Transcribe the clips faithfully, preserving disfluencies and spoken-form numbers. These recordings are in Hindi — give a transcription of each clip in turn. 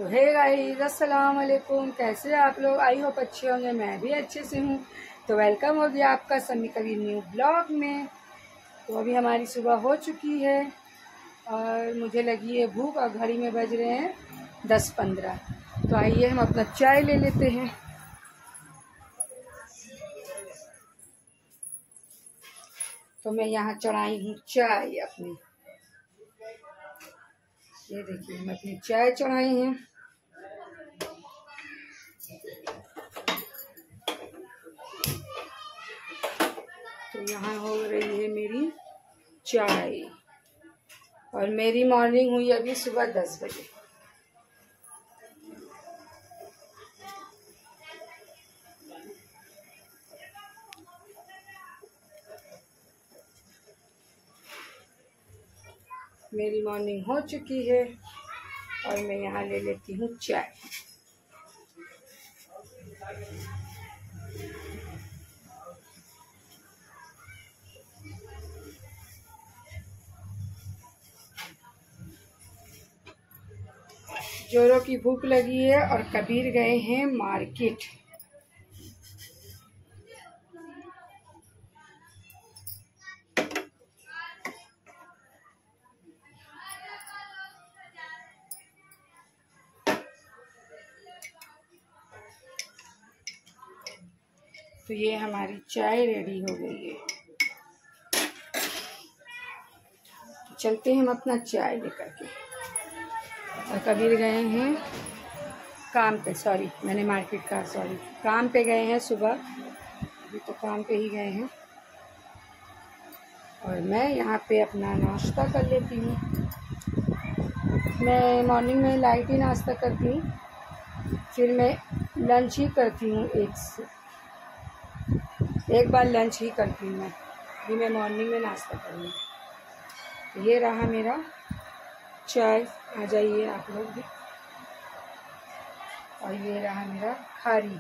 तो हे गाइस, अस्सलाम वालेकुम। कैसे आप लोग? आई होप अच्छे होंगे, मैं भी अच्छे से हूँ। तो वेलकम हो गया आपका समी कबीर न्यू ब्लॉग में। तो अभी हमारी सुबह हो चुकी है और मुझे लगी है भूख और घड़ी में बज रहे हैं दस पंद्रह। तो आइए हम अपना चाय ले लेते हैं। तो मैं यहाँ चढ़ाई हूँ चाय अपनी। ये देखिए, हम अपनी चाय चढ़ाई हैं। तो यहाँ हो रही है मेरी चाय और मेरी मॉर्निंग हुई अभी सुबह दस बजे। मेरी मॉर्निंग हो चुकी है और मैं यहाँ ले लेती हूँ चाय। जोरों की भूख लगी है और कबीर गए हैं मार्केट। तो ये हमारी चाय रेडी हो गई है। तो चलते हैं हम अपना चाय लेकर के। और कबीर गए हैं काम पे, सॉरी मैंने मार्केट कहा, सॉरी काम पे गए हैं सुबह। अभी तो काम पे ही गए हैं और मैं यहाँ पे अपना नाश्ता कर लेती हूँ। मैं मॉर्निंग में लाइट ही नाश्ता करती हूँ, फिर मैं लंच ही करती हूँ। एक से एक बार लंच ही करती हूँ मैं। अभी मैं मॉर्निंग में नाश्ता करूँगी। तो ये रहा मेरा चाय, आ जाइए आप लोग भी। और ये रहा मेरा खारी।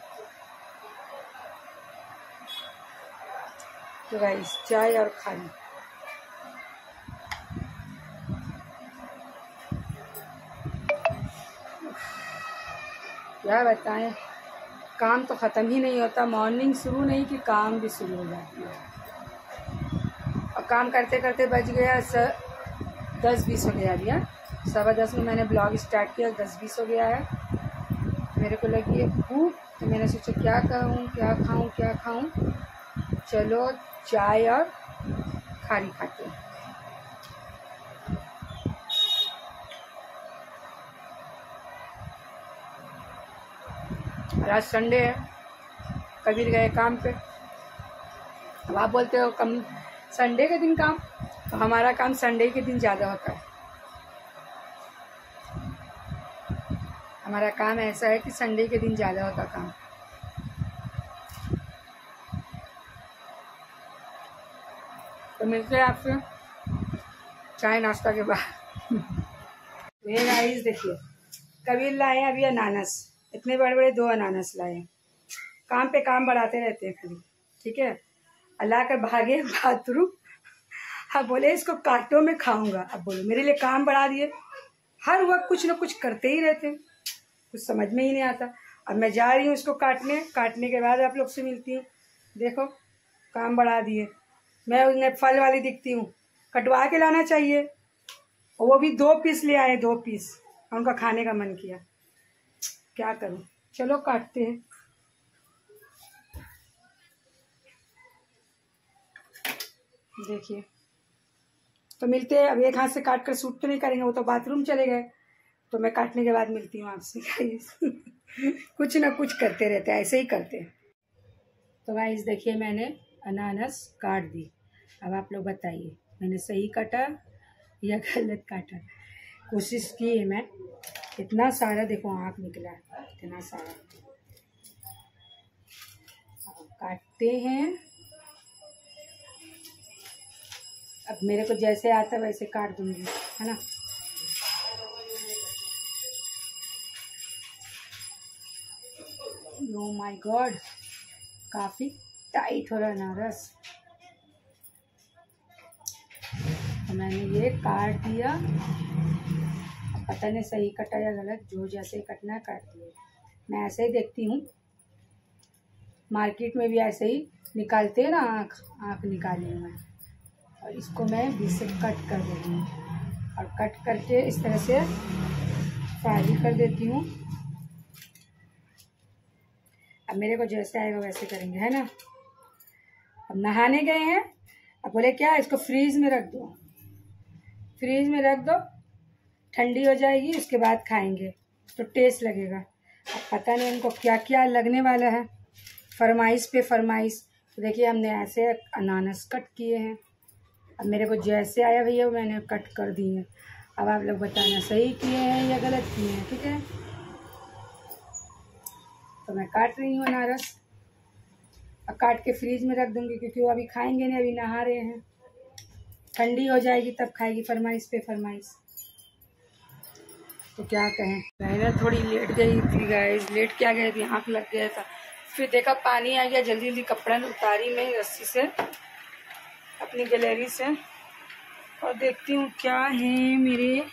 तो गाइस, चाय और खारी। क्या बताएं, काम तो ख़त्म ही नहीं होता। मॉर्निंग शुरू नहीं कि काम भी शुरू हो जाती है। और काम करते करते बज गया स दस बीस हो गया। भैया सवा दस में मैंने ब्लॉग स्टार्ट किया, दस बीस हो गया है। मेरे को लगी है भूख, तो मैंने सोचा क्या करूँ, क्या खाऊँ क्या खाऊँ। चलो चाय और खारी खाते हैं। आज संडे है, कबीर गए काम पे। अब आप बोलते हो कम संडे के दिन काम, तो हमारा काम संडे के दिन ज़्यादा होता है। हमारा काम ऐसा है कि संडे के दिन ज़्यादा होता काम। तो मिलते हैं आपसे चाय नाश्ता के बाद। ये गाइस देखिए, कबीर लाए हैं अभी अनानस। इतने बड़े बड़े दो अनानस लाए हैं। काम पे काम बढ़ाते रहते हैं खाली, ठीक है। अल्लाह कर भागे बाथरूम। अब बोले इसको कांटों में खाऊंगा। अब बोलो मेरे लिए काम बढ़ा दिए। हर वक्त कुछ ना कुछ करते ही रहते हैं, कुछ समझ में ही नहीं आता। अब मैं जा रही हूँ इसको काटने। काटने के बाद आप लोग से मिलती हूँ। देखो काम बढ़ा दिए। मैं उन्हें फल वाली दिखती हूँ, कटवा के लाना चाहिए। और वो भी दो पीस ले आए, दो पीस। उनका खाने का मन किया, क्या करूँ। चलो काटते हैं। देखिए, तो मिलते हैं। अब एक हाथ से काट कर शूट तो नहीं करेंगे, वो तो बाथरूम चले गए। तो मैं काटने के बाद मिलती हूँ आपसे गाइस। कुछ ना कुछ करते रहते हैं, ऐसे ही करते हैं। तो गाइस देखिए, मैंने अनानस काट दी। अब आप लोग बताइए मैंने सही काटा या गलत काटा। कोशिश की है मैं। इतना सारा देखो आँख निकला, इतना सारा। अब काटते हैं। अब मेरे को जैसे आता है वैसे काट दूंगी, है ना। ओह माय गॉड, काफ़ी टाइट हो रहा है अनारस। तो मैंने ये काट दिया। पता नहीं सही कटा या गलत, जो जैसे कटना है काट दिए। मैं ऐसे ही देखती हूँ, मार्केट में भी ऐसे ही निकालते हैं ना, आँख आँख निकाली हूँ मैं। और इसको मैं बीच से कट कर देती हूँ और कट करके इस तरह से फ्राई कर देती हूँ। अब मेरे को जैसे आएगा वैसे करेंगे, है ना। अब नहाने गए हैं, अब बोले क्या इसको फ्रीज में रख दो, फ्रीज में रख दो, ठंडी हो जाएगी, उसके बाद खाएंगे तो टेस्ट लगेगा। अब पता नहीं उनको क्या क्या लगने वाला है, फरमाइश पे फरमाइश। तो देखिए हमने ऐसे अनानास कट किए हैं। अब मेरे को जैसे आया भैया मैंने कट कर दिए। अब आप लोग बताना सही किए हैं या गलत किए हैं, ठीक है। तो मैं काट रही हूँ अनारस, अब काट के फ्रीज में रख दूँगी क्योंकि वो अभी खाएंगे नहीं, अभी नहा रहे हैं। ठंडी हो जाएगी तब खाएगी, फरमाइश पे फरमाइश। तो क्या कहें, मैं थोड़ी लेट गई थी गाइस, लेट क्या गई थी, आँख लग गया था। फिर देखा पानी आ गया, जल्दी जल्दी कपड़ा उतारी मैं रस्सी से अपनी गैलरी से, और देखती हूँ क्या है मेरे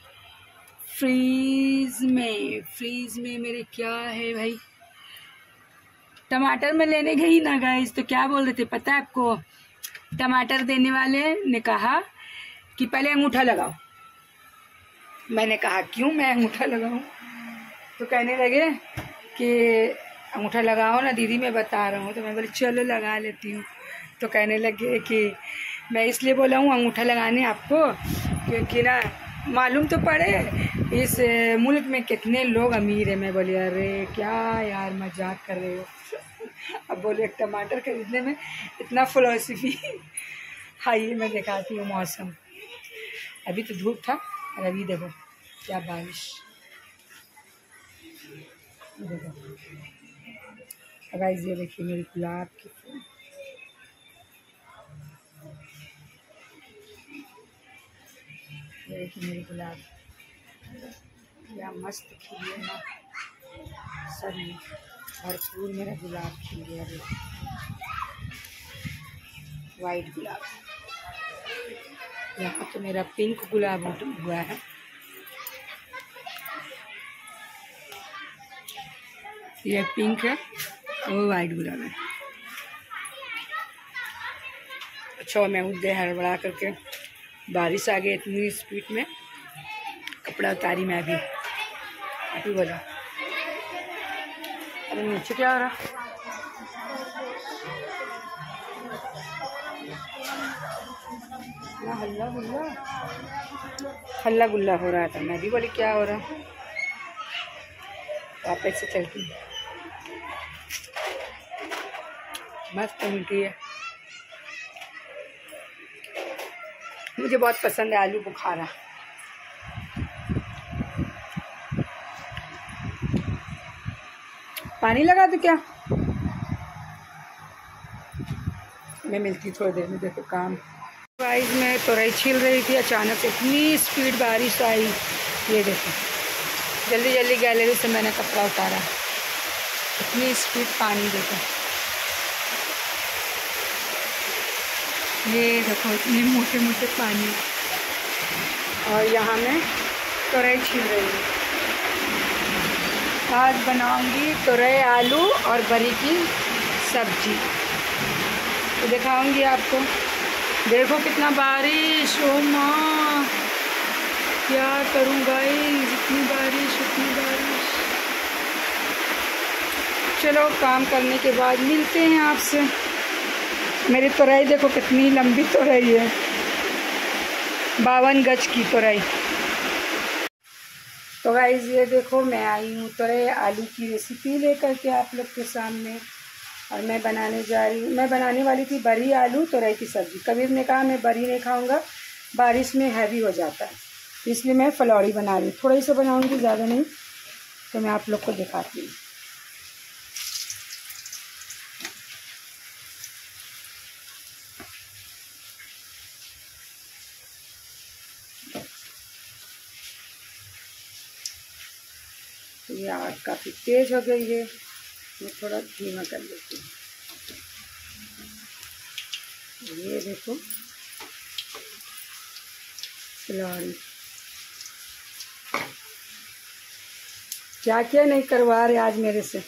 फ्रीज में। फ्रीज में मेरे क्या है भाई, टमाटर में लेने गई ना गाइस, तो क्या बोल रहे थे पता है आपको, टमाटर देने वाले ने कहा कि पहले अंगूठा लगाओ। मैंने कहा क्यों मैं अंगूठा लगाऊं, तो कहने लगे कि अंगूठा लगाओ ना दीदी, मैं बता रहा हूँ। तो मैं बोली चलो लगा लेती हूँ। तो कहने लगे कि मैं इसलिए बोला हूँ अंगूठा लगाने आपको क्योंकि ना मालूम तो पड़े इस मुल्क में कितने लोग अमीर हैं। मैं बोली अरे क्या यार मजाक कर रहे हो। अब बोले एक टमाटर खरीदने में इतना फिलॉसफी। हाँ ये मैं दिखाती हूँ मौसम, अभी तो धूप था और अभी देखो क्या बारिश, देखो गाइस ये देखिए मेरी गुलाब की फूल, ये देखिए मेरी गुलाब क्या मस्त खिली है ना, सभी भरपूर मेरा गुलाब खिल गया। वाइट गुलाब, यहाँ तो मेरा पिंक गुलाब हुआ है। ये पिंक है, वो वाइट गुलाब है। अच्छा मैं उधर हड़बड़ा करके, बारिश आ गई इतनी स्पीड में, कपड़ा उतारी मैं भी अभी बोला अरे नीचे क्या हो रहा, हल्ला गुल्ला हल्ला गुल्ला हो रहा था। मैं भी बोली क्या हो रहा, वापस से चलती मस्त मीठी है, मुझे बहुत पसंद है आलू बुखारा। पानी लगा दूं क्या, मैं मिलती थोड़ी देर में। देखो काम गाइस मैं तोरई छील रही थी, अचानक इतनी स्पीड बारिश आई। ये देखो जल्दी जल्दी गैलरी से मैंने कपड़ा उतारा, इतनी स्पीड पानी देखो, ये देखो इतने मोटे मोटे पानी। और यहाँ मैं तोरई छील रही हूँ, आज बनाऊंगी तोरई आलू और बरी की सब्जी, तो दिखाऊंगी आपको। देखो कितना बारिश, ओ माँ क्या करूँ गाइस, इतनी बारिश इतनी बारिश। चलो काम करने के बाद मिलते हैं आपसे। मेरी तोरई देखो कितनी लंबी तोरई है, बावन गज की तोरई। तो गाइस ये देखो मैं आई हूँ तोरई आलू की रेसिपी लेकर के आप लोग के सामने, और मैं बनाने जा रही हूँ, मैं बनाने वाली थी बरी आलू तोरई की सब्ज़ी। कबीर ने कहा मैं बरी नहीं खाऊंगा, बारिश में हैवी हो जाता है, इसलिए मैं फलौड़ी बना रही हूँ। थोड़ी सी बनाऊंगी, ज़्यादा नहीं, तो मैं आप लोग को दिखाती हूँ। तो ये आग काफ़ी तेज़ हो गई है, मैं थोड़ा धीमा कर लेती हूँ। ये देखो फलौड़ी, क्या क्या नहीं करवा रहे आज मेरे से।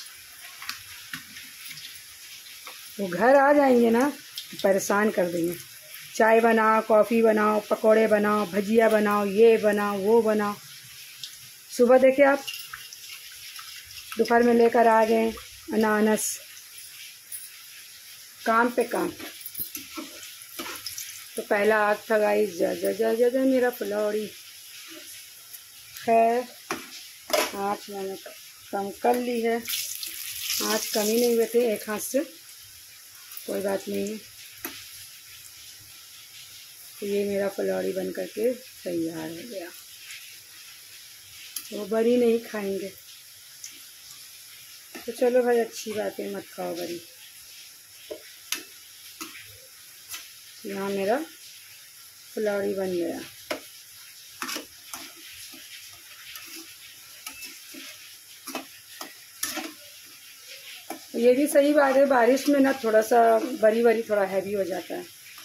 वो घर आ जाएंगे ना परेशान कर देंगे। चाय बनाओ, कॉफ़ी बनाओ, पकोड़े बनाओ, भजिया बनाओ, ये बनाओ, वो बनाओ। सुबह देखे आप, दोपहर में लेकर आ गए अनानास। काम पे काम। तो पहला आग था गाइस, जा जा जा जा जा मेरा फुलौड़ी। खैर आँच मैंने कम कर ली है। आँच कम ही नहीं हुए थे एक हाथ से, कोई बात नहीं है। तो ये मेरा फुलौड़ी बन करके तैयार हो गया। वो बड़ी नहीं खाएंगे तो चलो भाई, अच्छी बात है, मत खाओ बड़ी। यहाँ मेरा फुलौड़ी बन गया। ये भी सही बात है, बारिश में ना थोड़ा सा बरी बरी थोड़ा हैवी हो जाता है।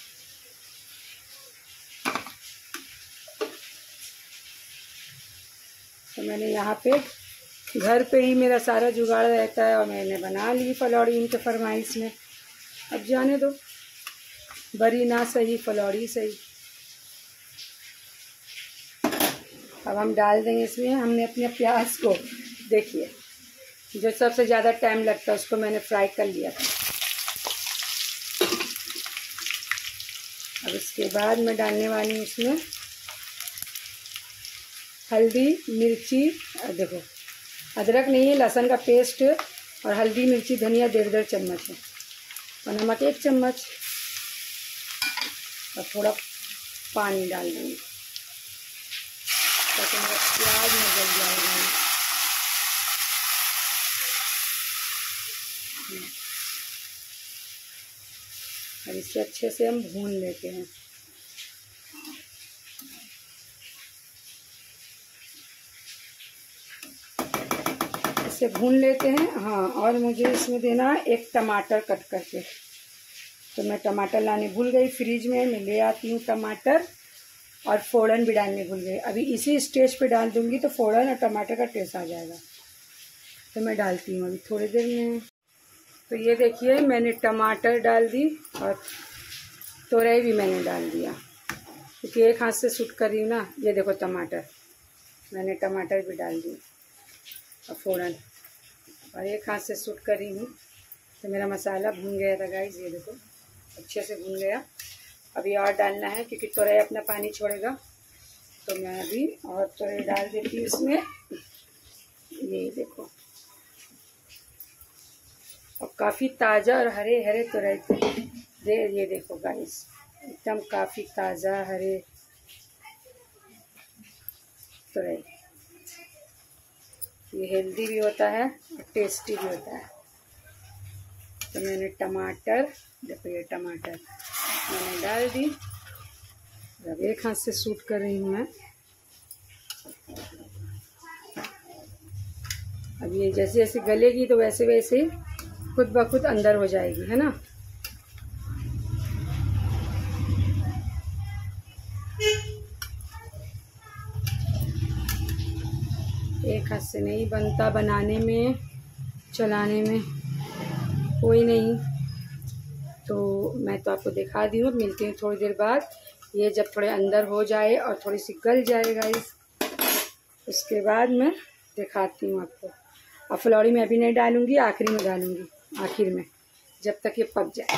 तो मैंने यहाँ पे घर पे ही मेरा सारा जुगाड़ रहता है और मैंने बना ली फुलौड़ी इनके फरमाइश में। अब जाने दो, बरी ना सही फुलौड़ी सही। अब हम डाल देंगे इसमें, हमने अपने प्याज को, देखिए जो सबसे ज़्यादा टाइम लगता है उसको मैंने फ्राई कर लिया था। अब इसके बाद मैं डालने वाली हूँ इसमें हल्दी मिर्ची, देखो अदरक नहीं है, लहसुन का पेस्ट, और हल्दी मिर्ची धनिया डेढ़ डेढ़ चम्मच है, और नमक एक चम्मच, और थोड़ा पानी डाल देंगे ताकि मेरा प्याज में जल जाएगा। और इसे अच्छे से हम भून लेते हैं। इसे भून लेते हैं। हाँ, और मुझे इसमें देना एक टमाटर कट करके, तो मैं टमाटर लाने भूल गई फ्रिज में, मैं ले आती हूँ टमाटर, और फ़ौरन भी डालने भूल गई। अभी इसी स्टेज पे डाल दूँगी तो फ़ौरन और टमाटर का टेस्ट आ जाएगा। तो मैं डालती हूँ अभी थोड़ी देर में। तो ये देखिए मैंने टमाटर डाल दी और तोरई भी मैंने डाल दिया, क्योंकि एक हाथ से शूट कर रही हूँ ना। ये देखो टमाटर, मैंने टमाटर भी डाल दी और फ़ौरन, और एक हाथ से शूट कर रही हूँ। तो मेरा मसाला भून गया था गाइस, ये देखो अच्छे से भून गया। अभी और डालना है क्योंकि तोरई अपना पानी छोड़ेगा, तो मैं अभी और तोरई डाल देती हूँ इसमें। ये देखो, और काफ़ी ताज़ा और हरे हरे तोरई दे, ये देखो गाइस एकदम काफ़ी ताज़ा हरे तोरई। ये हेल्दी भी होता है और टेस्टी भी होता है। तो मैंने टमाटर, देखो ये टमाटर मैंने डाल दी। अब एक हाथ से शूट कर रही हूँ मैं। अब ये जैसे जैसे गलेगी तो वैसे वैसे खुद ब खुद अंदर हो जाएगी, है ना। एक हाथ से नहीं बनता, बनाने में चलाने में कोई नहीं। तो मैं तो आपको दिखा दी हूँ, मिलती हूँ थोड़ी देर बाद। ये जब थोड़े अंदर हो जाए और थोड़ी सी गल जाए गाइस, उसके बाद मैं दिखाती हूँ आपको। और फुलौड़ी में अभी नहीं डालूँगी, आखिरी में डालूँगी, आखिर में, जब तक ये पक जाए।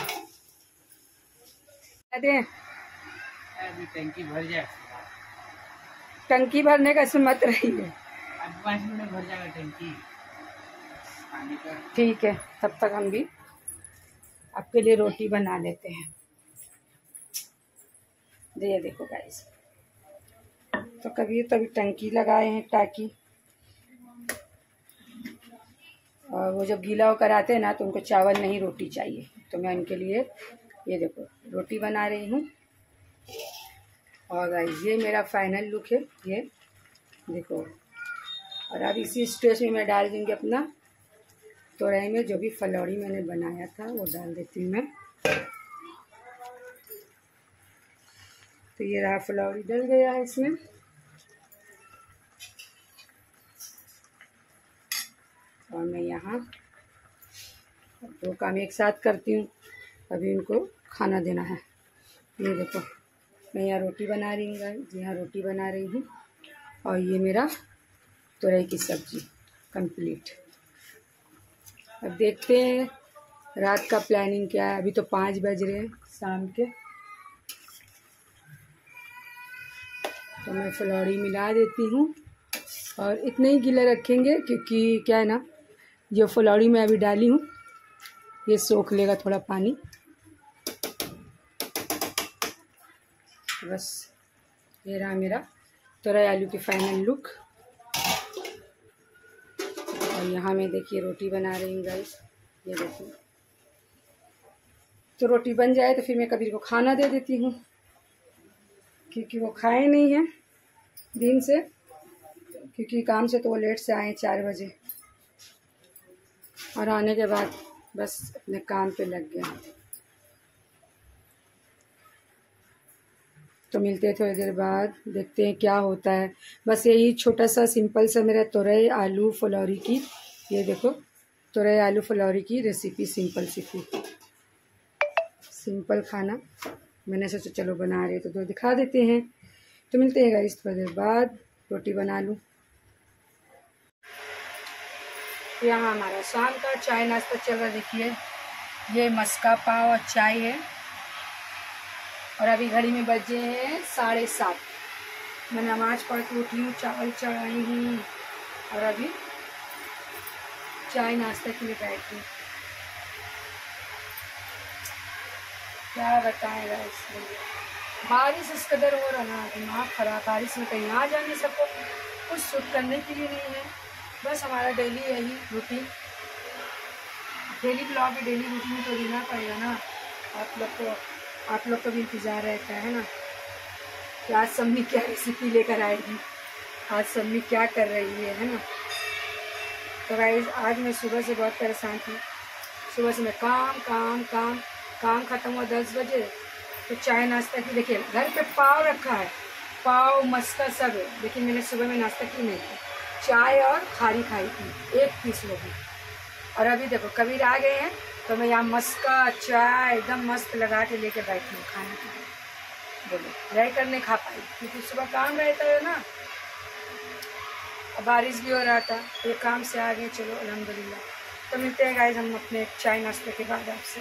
अभी टंकी भर जाए। टंकी भरने का इसमें मत रही है, पाँच मिनट में भर जाएगा टंकी पानी का। ठीक है, तब तक हम भी आपके लिए रोटी बना लेते हैं। ये देखो गाइस, तो कभी तभी टंकी लगाए हैं टाकी, और वो जब गीला होकर आते हैं ना तो उनको चावल नहीं रोटी चाहिए, तो मैं उनके लिए ये देखो रोटी बना रही हूँ। और गाइस ये मेरा फाइनल लुक है, ये देखो। और अब इसी स्टेज में मैं डाल दूँगी अपना तोरई में जो भी फुलौड़ी मैंने बनाया था वो डाल देती हूँ मैं। तो ये रहा फुलौड़ी डल गया है इसमें। और मैं यहाँ दो काम एक साथ करती हूँ। अभी इनको खाना देना है। ये देखो मैं यहाँ रोटी बना रही हूँ गाइस, यहाँ रोटी बना रही हूँ और ये मेरा तुरई की सब्जी कंप्लीट। अब देखते हैं रात का प्लानिंग क्या है। अभी तो पाँच बज रहे हैं शाम के, तो मैं फुलौड़ी मिला देती हूँ और इतने ही गिले रखेंगे क्योंकि क्या है ना, जो फुलौड़ी मैं अभी डाली हूँ ये सोख लेगा थोड़ा पानी। बस ये रहा मेरा तुरई आलू की फाइनल लुक। और यहाँ मैं देखिए रोटी बना रही हूँ गाइस, ये देखिए। तो रोटी बन जाए तो फिर मैं कबीर को खाना दे देती हूँ क्योंकि वो खाए नहीं है दिन से, क्योंकि काम से तो वो लेट से आए चार बजे और आने के बाद बस अपने काम पे लग गया। तो मिलते हैं थोड़ी देर बाद, देखते हैं क्या होता है। बस यही छोटा सा सिंपल सा मेरा तुरई आलू फुलौरी की, ये देखो तुरई आलू फुलौरी की रेसिपी सिंपल सी थी। सिंपल खाना मैंने सोचा चलो बना रहे तो दो दिखा देते हैं। तो मिलते हैं गाइस थोड़ी देर बाद, रोटी बना लूँ। यहाँ हमारा शाम का चाय नाश्ता चल रहा है। देखिए ये मस्का पाव और चाय है और अभी घड़ी में बजे हैं साढ़े सात। मैं नमाज पढ़ के उठी हूँ, चावल चढ़ाई हूँ और अभी चाय नाश्ता के लिए बैठी हूँ। क्या बताएं गाइस, बारिश इस कदर हो रहा ना, दिमाग खराब। बारिश में कहीं आ जाने सबको कुछ शूट करने के लिए नहीं है। बस हमारा डेली यही रूटीन, डेली ब्लॉग की डेली रूटीन तो देना पड़ेगा ना आप लोग को। आप लोग को भी इंतज़ार रहता है ना कि आज सम्मी क्या रेसिपी लेकर आएगी, आज सम्मी क्या कर रही है, है ना। तो गाइस आज मैं सुबह से बहुत परेशान थी। सुबह से मैं काम काम काम काम ख़त्म हुआ दस बजे। तो चाय नाश्ता की, देखिए घर पे पाव रखा है, पाव मस्का सब है, लेकिन मैंने सुबह में नाश्ता की नहीं थी। चाय और खारी खाई थी एक पीस लोगी। और अभी देखो कबीर आ गए हैं तो मैं यहाँ मस्का चाय एकदम मस्त लगा के लेके बैठी हूँ खाने के लिए। बोलो रह कर नहीं खा पाई क्योंकि सुबह काम रहता है ना, बारिश भी हो रहा था, ये काम से आ गए। चलो अल्हम्दुलिल्लाह। तो मिलते हैं गाइस हम अपने चाय नाश्ते के बाद आपसे।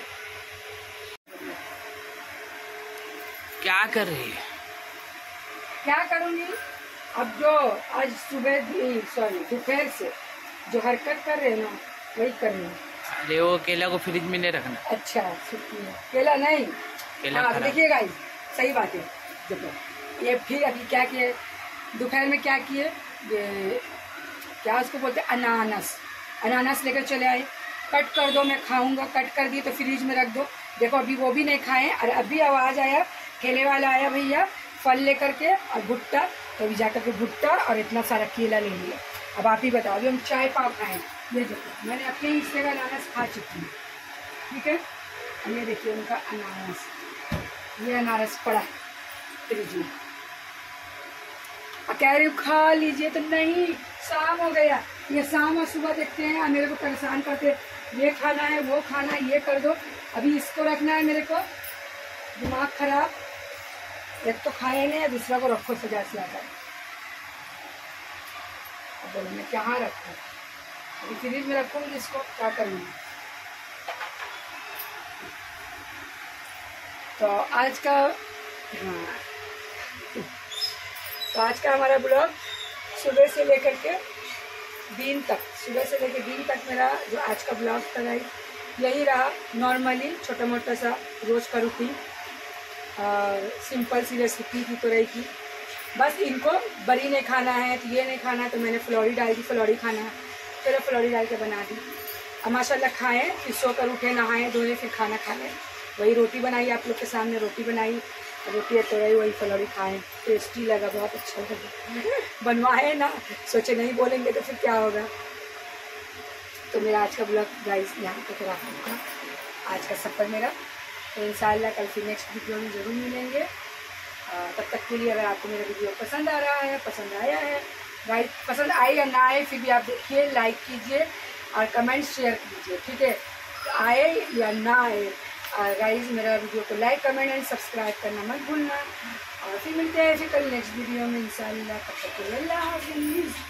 क्या कर रही है? क्या करूँगी अब, जो आज सुबह सॉरी दोपहर से जो हरकत कर रहे हैं ना वही कर रही हूँ। अरे वो केला को फ्रिज में नहीं रखना। अच्छा शुक्रिया। केला नहीं, केला हाँ देखिए गाइस सही बात है। देखो ये फिर अभी क्या किए दोपहर में, क्या किए ये क्या उसको बोलते हैं अनानास। अनानास लेकर चले आए, कट कर दो मैं खाऊंगा, कट कर दिए तो फ्रिज में रख दो। देखो अभी वो भी नहीं खाए और अभी आवाज़ आया केले वाला आया भैया फल लेकर के और भुट्टा, तो अभी जाकर के भुट्टा और इतना सारा केला ले लिया। अब आप ही बताओ, अभी हम चाय पाव खाएं। ये देखो मैंने अपने हिस्से का अनानास खा चुकी हूँ, ठीक है। और ये देखिए उनका अनानास, ये अनारस पड़ा फ्रिज में। कह रही हूँ खा लीजिए तो नहीं, शाम हो गया। ये शाम और सुबह देखते हैं मेरे को परेशान करते, ये खाना है वो खाना है, ये कर दो, अभी इसको रखना है मेरे को। दिमाग खराब, एक तो खाए नहीं, दूसरा को रखो सजा से आता है। अब बोलो मैं कहाँ रखूँ, अभी फ्रिज में रखूँगी इसको, क्या करूँगी। तो आज का हाँ तो आज का हमारा ब्लॉग सुबह से लेकर के दिन तक, सुबह से लेकर दिन तक मेरा जो आज का ब्लॉग था यही रहा। नॉर्मली छोटा मोटा सा रोज़ का रूटीन और सिंपल सी रेसिपी थी तुरई की। बस इनको बड़ी नहीं खाना है तो ये नहीं खाना है, तो मैंने फुलौड़ी डाल दी, फुलौड़ी खाना है चलो फुलौड़ी डाल के बना दी। अब माशाल्लाह खाएँ, फिर सो कर उठे, नहाएँ धोए, फिर खाना खा लें। वही रोटी बनाई आप लोग के सामने, रोटी बनाई, रोटी है तुरई, वही फुलौड़ी खाएँ। टेस्टी लगा, बहुत अच्छा लगा। बनवाए ना, सोचे नहीं बोलेंगे तो फिर क्या होगा। तो मेरा आज का ब्लॉग गाइस यहाँ तक रहा होगा, आज का सफ़र मेरा। तो इंशाल्लाह कल फिर नेक्स्ट वीडियो में ज़रूर मिलेंगे। तब तक के लिए अगर आपको मेरा वीडियो पसंद आ रहा है, पसंद आया है गाइस, पसंद आए या ना आए फिर भी आप देखिए, लाइक कीजिए, और कमेंट शेयर कीजिए, ठीक है, आए या ना आए। गाइस मेरा वीडियो को लाइक कमेंट एंड सब्सक्राइब करना मत भूलना। और फिर मिलते हैं फिर कल नेक्स्ट वीडियो में इंशाल्लाह। तब तक के लिए अल्लाह हाफ़िज़।